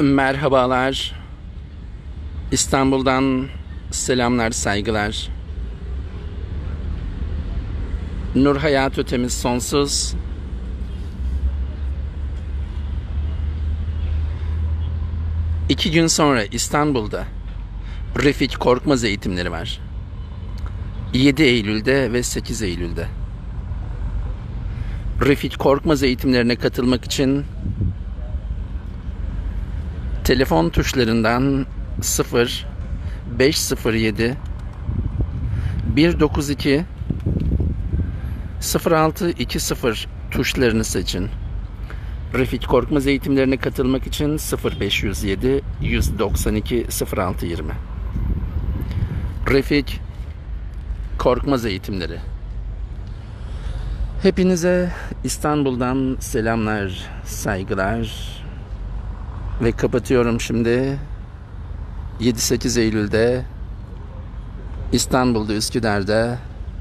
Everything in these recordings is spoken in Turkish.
Merhabalar. İstanbul'dan selamlar, saygılar. Nur hayat ötemiz sonsuz. İki gün sonra İstanbul'da Refik Korkmaz eğitimleri var. 7 Eylül'de ve 8 Eylül'de. Refik Korkmaz eğitimlerine katılmak için telefon tuşlarından 0 507 192 0620 tuşlarını seçin. Refik Korkmaz eğitimlerine katılmak için 0507 192 0620. Refik Korkmaz eğitimleri. Hepinize İstanbul'dan selamlar, saygılar ve kapatıyorum şimdi. 7-8 Eylül'de İstanbul'da, Üsküdar'da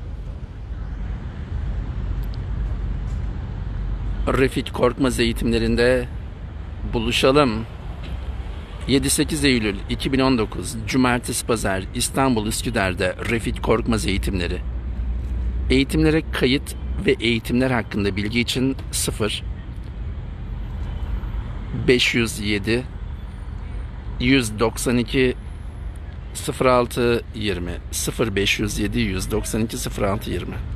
Refik Korkmaz eğitimlerinde buluşalım. 7-8 Eylül 2019 Cumartesi Pazar İstanbul Üsküdar'da Refik Korkmaz eğitimleri. Eğitimlere kayıt ve eğitimler hakkında bilgi için 0 507 192 0620 0507 192 0620